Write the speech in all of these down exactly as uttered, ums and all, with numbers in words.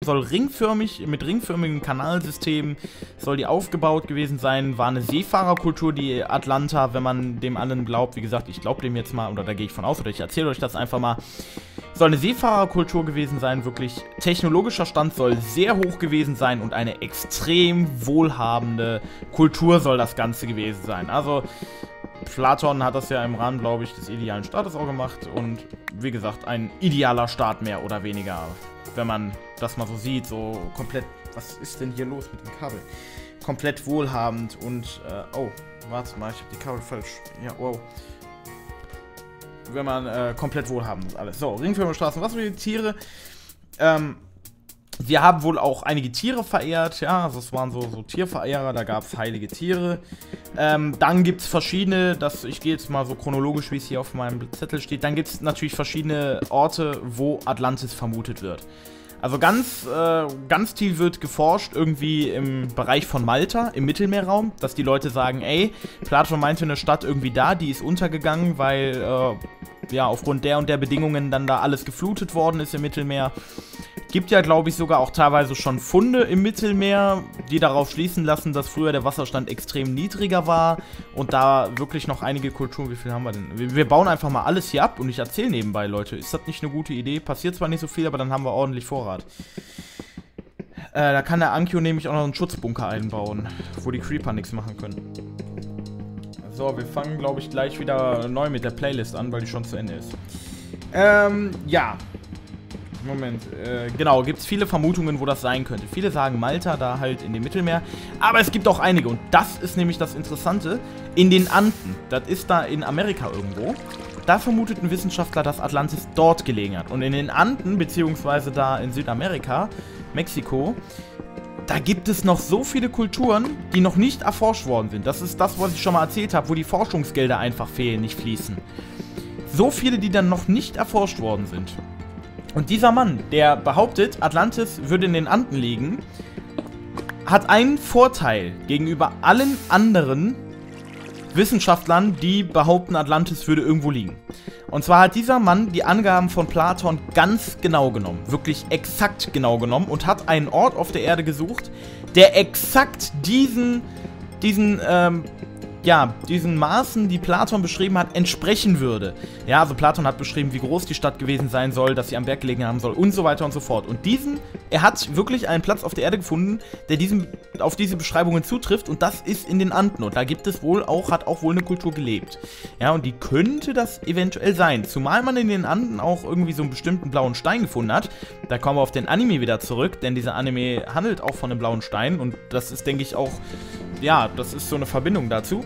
soll ringförmig, mit ringförmigen Kanalsystemen, soll die aufgebaut gewesen sein, war eine Seefahrerkultur, die Atlanta, wenn man dem allen glaubt, wie gesagt, ich glaube dem jetzt mal, oder da gehe ich von aus, oder ich erzähle euch das einfach mal, soll eine Seefahrerkultur gewesen sein, wirklich technologischer Stand soll sehr hoch gewesen sein und eine extrem wohlhabende Kultur soll das Ganze gewesen sein. Also Platon hat das ja im Rahmen, glaube ich, des idealen Staates auch gemacht und wie gesagt, ein idealer Staat mehr oder weniger, wenn man das mal so sieht, so komplett, was ist denn hier los mit dem Kabel? Komplett wohlhabend und, äh, oh, warte mal, ich habe die Kabel falsch, ja, wow. Wenn man äh, komplett wohlhabend ist, alles. So, ringförmige Straßen, was für die Tiere? Ähm, wir haben wohl auch einige Tiere verehrt, ja, also es waren so, so Tierverehrer, da gab es heilige Tiere. Ähm, dann gibt es verschiedene, das, ich gehe jetzt mal so chronologisch, wie es hier auf meinem Zettel steht, dann gibt es natürlich verschiedene Orte, wo Atlantis vermutet wird. Also ganz, äh, ganz tief wird geforscht, irgendwie im Bereich von Malta, im Mittelmeerraum, dass die Leute sagen, ey, Platon meinte eine Stadt irgendwie da, die ist untergegangen, weil, äh, ja, aufgrund der und der Bedingungen dann da alles geflutet worden ist im Mittelmeer. Gibt ja, glaube ich, sogar auch teilweise schon Funde im Mittelmeer, die darauf schließen lassen, dass früher der Wasserstand extrem niedriger war und da wirklich noch einige Kulturen, wie viel haben wir denn? Wir, wir bauen einfach mal alles hier ab und ich erzähle nebenbei, Leute. Ist das nicht eine gute Idee? Passiert zwar nicht so viel, aber dann haben wir ordentlich Vorrat. Äh, da kann der Ankyo nämlich auch noch einen Schutzbunker einbauen, wo die Creeper nichts machen können. So, wir fangen, glaube ich, gleich wieder neu mit der Playlist an, weil die schon zu Ende ist. Ähm, ja. Moment, äh, genau, gibt es viele Vermutungen, wo das sein könnte. Viele sagen Malta, da halt in dem Mittelmeer, aber es gibt auch einige und das ist nämlich das Interessante, in den Anden, das ist da in Amerika irgendwo, da vermuteten Wissenschaftler, dass Atlantis dort gelegen hat und in den Anden, beziehungsweise da in Südamerika, Mexiko, da gibt es noch so viele Kulturen, die noch nicht erforscht worden sind. Das ist das, was ich schon mal erzählt habe, wo die Forschungsgelder einfach fehlen, nicht fließen. So viele, die dann noch nicht erforscht worden sind. Und dieser Mann, der behauptet, Atlantis würde in den Anden liegen, hat einen Vorteil gegenüber allen anderen Wissenschaftlern, die behaupten, Atlantis würde irgendwo liegen. Und zwar hat dieser Mann die Angaben von Platon ganz genau genommen, wirklich exakt genau genommen und hat einen Ort auf der Erde gesucht, der exakt diesen, diesen, ähm, ja, diesen Maßen, die Platon beschrieben hat, entsprechen würde. Ja, also Platon hat beschrieben, wie groß die Stadt gewesen sein soll, dass sie am Berg gelegen haben soll und so weiter und so fort. Und diesen, er hat wirklich einen Platz auf der Erde gefunden, der diesem, auf diese Beschreibungen zutrifft und das ist in den Anden. Und da gibt es wohl auch, hat auch wohl eine Kultur gelebt. Ja, und die könnte das eventuell sein. Zumal man in den Anden auch irgendwie so einen bestimmten blauen Stein gefunden hat. Da kommen wir auf den Anime wieder zurück, denn dieser Anime handelt auch von einem blauen Stein und das ist, denke ich, auch, ja, das ist so eine Verbindung dazu.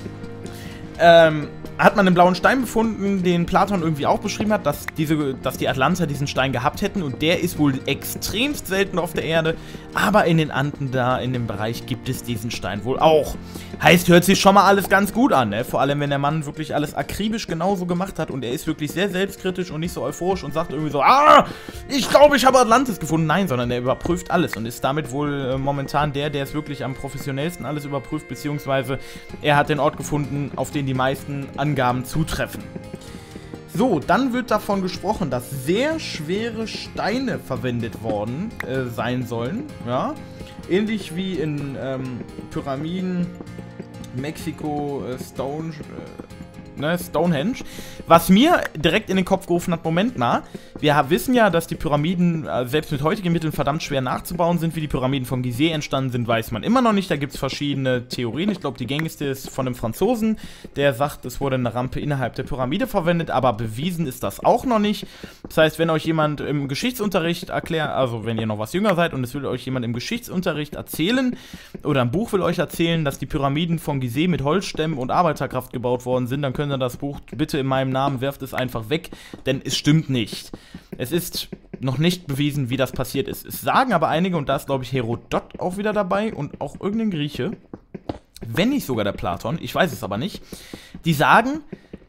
Ähm, hat man einen blauen Stein gefunden, den Platon irgendwie auch beschrieben hat, dass, diese, dass die Atlanter diesen Stein gehabt hätten und der ist wohl extremst selten auf der Erde, aber in den Anden da, in dem Bereich, gibt es diesen Stein wohl auch. Heißt, hört sich schon mal alles ganz gut an, ne? Vor allem, wenn der Mann wirklich alles akribisch genauso gemacht hat und er ist wirklich sehr selbstkritisch und nicht so euphorisch und sagt irgendwie so, ah, ich glaube, ich habe Atlantis gefunden. Nein, sondern er überprüft alles und ist damit wohl äh, momentan der, der es wirklich am professionellsten alles überprüft, beziehungsweise er hat den Ort gefunden, auf den die meisten Angaben zutreffen. So, dann wird davon gesprochen, dass sehr schwere Steine verwendet worden äh, sein sollen, ja, ähnlich wie in ähm, Pyramiden, Mexiko, äh, Stone, äh, ne, Stonehenge, was mir direkt in den Kopf gerufen hat, Moment mal, wir wissen ja, dass die Pyramiden äh, selbst mit heutigen Mitteln verdammt schwer nachzubauen sind. Wie die Pyramiden von Gizeh entstanden sind, weiß man immer noch nicht. Da gibt es verschiedene Theorien. Ich glaube, die gängigste ist von einem Franzosen, der sagt, es wurde eine Rampe innerhalb der Pyramide verwendet, aber bewiesen ist das auch noch nicht. Das heißt, wenn euch jemand im Geschichtsunterricht erklärt, also wenn ihr noch was jünger seid und es will euch jemand im Geschichtsunterricht erzählen oder ein Buch will euch erzählen, dass die Pyramiden von Gizeh mit Holzstämmen und Arbeiterkraft gebaut worden sind, dann könnt ihr das Buch bitte in meinem Namen, werft es einfach weg, denn es stimmt nicht. Es ist noch nicht bewiesen, wie das passiert ist. Es sagen aber einige, und da ist, glaube ich, Herodot auch wieder dabei und auch irgendein Grieche, wenn nicht sogar der Platon, ich weiß es aber nicht, die sagen,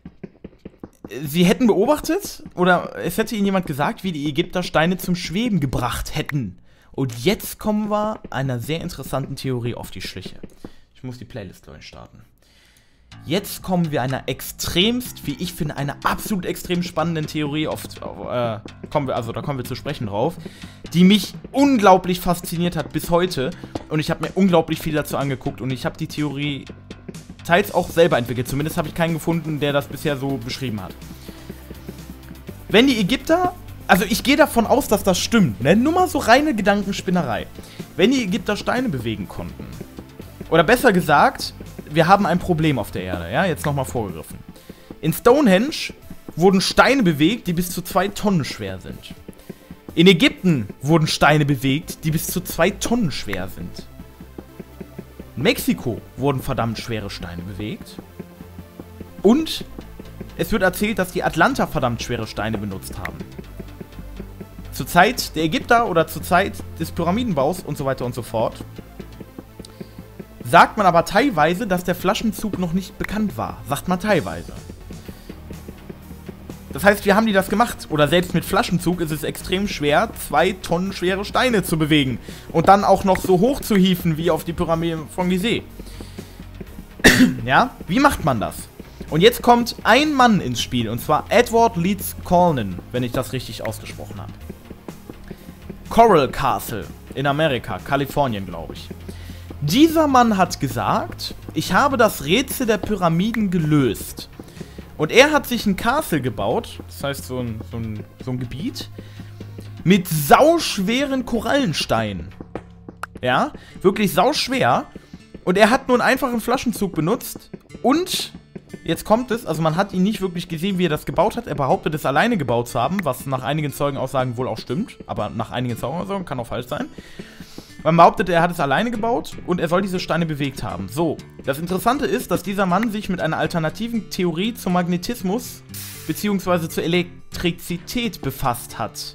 sie hätten beobachtet, oder es hätte ihnen jemand gesagt, wie die Ägypter Steine zum Schweben gebracht hätten. Und jetzt kommen wir einer sehr interessanten Theorie auf die Schliche. Ich muss die Playlist neu starten. Jetzt kommen wir einer extremst, wie ich finde, einer absolut extrem spannenden Theorie auf, äh, kommen wir, also da kommen wir zu sprechen drauf, die mich unglaublich fasziniert hat bis heute und ich habe mir unglaublich viel dazu angeguckt und ich habe die Theorie teils auch selber entwickelt, zumindest habe ich keinen gefunden, der das bisher so beschrieben hat. Wenn die Ägypter, also ich gehe davon aus, dass das stimmt, ne? Nur mal so reine Gedankenspinnerei. Wenn die Ägypter Steine bewegen konnten, oder besser gesagt, wir haben ein Problem auf der Erde, ja, jetzt nochmal vorgegriffen. In Stonehenge wurden Steine bewegt, die bis zu zwei Tonnen schwer sind. In Ägypten wurden Steine bewegt, die bis zu zwei Tonnen schwer sind. In Mexiko wurden verdammt schwere Steine bewegt. Und es wird erzählt, dass die Atlanter verdammt schwere Steine benutzt haben. Zur Zeit der Ägypter oder zur Zeit des Pyramidenbaus und so weiter und so fort. Sagt man aber teilweise, dass der Flaschenzug noch nicht bekannt war. Sagt man teilweise. Das heißt, wie haben die das gemacht? Oder selbst mit Flaschenzug ist es extrem schwer, zwei Tonnen schwere Steine zu bewegen. Und dann auch noch so hoch zu hieven wie auf die Pyramide von Gizeh. Ja, wie macht man das? Und jetzt kommt ein Mann ins Spiel, und zwar Edward Leeds Colnan, wenn ich das richtig ausgesprochen habe. Coral Castle in Amerika, Kalifornien, glaube ich. Dieser Mann hat gesagt, ich habe das Rätsel der Pyramiden gelöst. Und er hat sich ein Castle gebaut, das heißt so ein, so ein, so ein Gebiet, mit sauschweren Korallensteinen. Ja, wirklich sauschwer. Und er hat nur einen einfachen Flaschenzug benutzt und, jetzt kommt es, also man hat ihn nicht wirklich gesehen, wie er das gebaut hat. Er behauptet es alleine gebaut zu haben, was nach einigen Zeugenaussagen wohl auch stimmt. Aber nach einigen Zeugenaussagen kann auch falsch sein. Man behauptet, er hat es alleine gebaut und er soll diese Steine bewegt haben. So, das Interessante ist, dass dieser Mann sich mit einer alternativen Theorie zum Magnetismus bzw. zur Elektrizität befasst hat.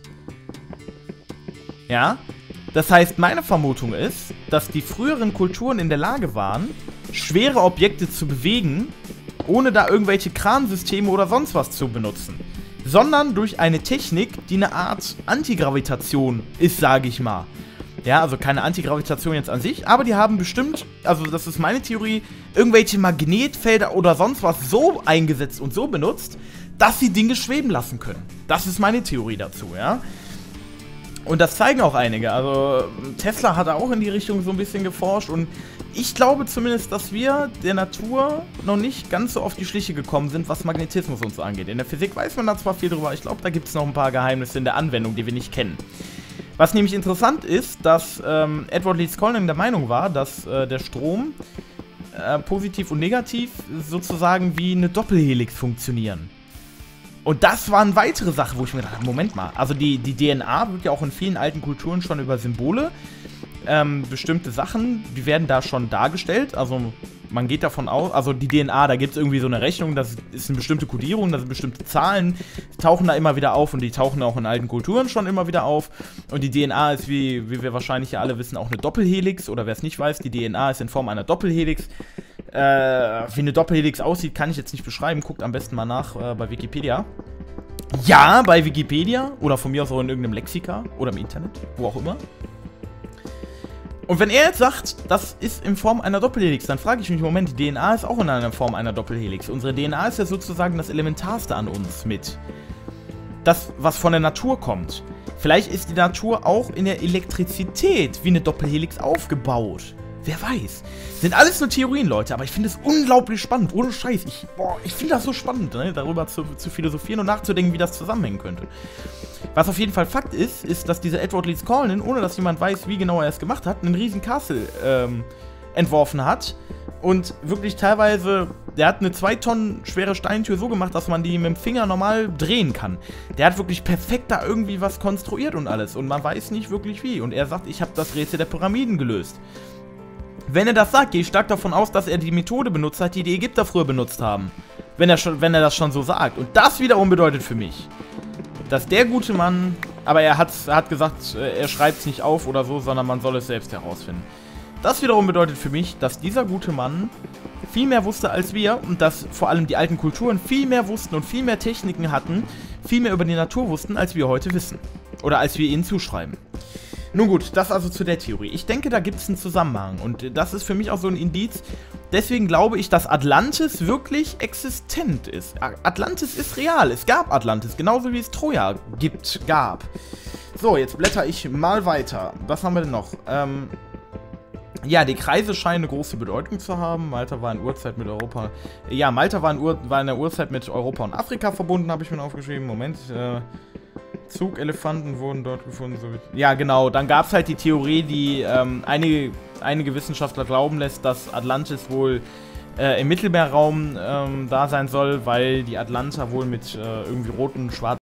Ja, das heißt, meine Vermutung ist, dass die früheren Kulturen in der Lage waren, schwere Objekte zu bewegen, ohne da irgendwelche Kransysteme oder sonst was zu benutzen. Sondern durch eine Technik, die eine Art Antigravitation ist, sage ich mal. Ja, also keine Antigravitation jetzt an sich, aber die haben bestimmt, also das ist meine Theorie, irgendwelche Magnetfelder oder sonst was so eingesetzt und so benutzt, dass sie Dinge schweben lassen können. Das ist meine Theorie dazu, ja. Und das zeigen auch einige, also Tesla hat auch in die Richtung so ein bisschen geforscht und ich glaube zumindest, dass wir der Natur noch nicht ganz so auf die Schliche gekommen sind, was Magnetismus und so angeht. In der Physik weiß man da zwar viel drüber, ich glaube, da gibt es noch ein paar Geheimnisse in der Anwendung, die wir nicht kennen. Was nämlich interessant ist, dass ähm, Edward Leeds Colnan der Meinung war, dass äh, der Strom äh, positiv und negativ sozusagen wie eine Doppelhelix funktionieren. Und das waren weitere Sachen, wo ich mir gedacht habe, Moment mal, also die, die D N A wird ja auch in vielen alten Kulturen schon über Symbole, ähm, bestimmte Sachen, die werden da schon dargestellt, also man geht davon aus, also die D N A, da gibt es irgendwie so eine Rechnung, das ist eine bestimmte Kodierung, das sind bestimmte Zahlen, die tauchen da immer wieder auf und die tauchen auch in alten Kulturen schon immer wieder auf. Und die D N A ist, wie, wie wir wahrscheinlich ja alle wissen, auch eine Doppelhelix, oder wer es nicht weiß, die D N A ist in Form einer Doppelhelix. Äh, wie eine Doppelhelix aussieht, kann ich jetzt nicht beschreiben, guckt am besten mal nach äh, bei Wikipedia. Ja, bei Wikipedia, oder von mir aus auch in irgendeinem Lexika, oder im Internet, wo auch immer. Und wenn er jetzt sagt, das ist in Form einer Doppelhelix, dann frage ich mich, Moment, die D N A ist auch in einer Form einer Doppelhelix. Unsere D N A ist ja sozusagen das Elementarste an uns mit. Das, was von der Natur kommt. Vielleicht ist die Natur auch in der Elektrizität wie eine Doppelhelix aufgebaut. Wer weiß. Sind alles nur Theorien, Leute, aber ich finde es unglaublich spannend. Ohne Scheiß. Ich, boah, ich finde das so spannend, ne? Darüber zu, zu philosophieren und nachzudenken, wie das zusammenhängen könnte. Was auf jeden Fall Fakt ist, ist, dass dieser Edward Leeds Colnan, ohne dass jemand weiß, wie genau er es gemacht hat, einen riesen Castle ähm, entworfen hat. Und wirklich teilweise, der hat eine zwei Tonnen schwere Steintür so gemacht, dass man die mit dem Finger normal drehen kann. Der hat wirklich perfekt da irgendwie was konstruiert und alles. Und man weiß nicht wirklich wie. Und er sagt, ich habe das Rätsel der Pyramiden gelöst. Wenn er das sagt, gehe ich stark davon aus, dass er die Methode benutzt hat, die die Ägypter früher benutzt haben. Wenn er, schon, wenn er das schon so sagt. Und das wiederum bedeutet für mich, dass der gute Mann, aber er hat, er hat gesagt, er schreibt es nicht auf oder so, sondern man soll es selbst herausfinden. Das wiederum bedeutet für mich, dass dieser gute Mann viel mehr wusste als wir und dass vor allem die alten Kulturen viel mehr wussten und viel mehr Techniken hatten, viel mehr über die Natur wussten, als wir heute wissen. Oder als wir ihnen zuschreiben. Nun gut, das also zu der Theorie. Ich denke, da gibt es einen Zusammenhang und das ist für mich auch so ein Indiz. Deswegen glaube ich, dass Atlantis wirklich existent ist. Atlantis ist real, es gab Atlantis, genauso wie es Troja gibt, gab. So, jetzt blätter ich mal weiter. Was haben wir denn noch? Ähm... Ja, die Kreise scheinen eine große Bedeutung zu haben. Malta war in Urzeit mit Europa... Ja, Malta war in, Ur war in der Urzeit mit Europa und Afrika verbunden, habe ich mir aufgeschrieben. Moment, äh... Zugelefanten wurden dort gefunden. So ja, genau. Dann gab es halt die Theorie, die ähm, einige, einige Wissenschaftler glauben lässt, dass Atlantis wohl äh, im Mittelmeerraum ähm, da sein soll, weil die Atlanter wohl mit äh, irgendwie roten, schwarzen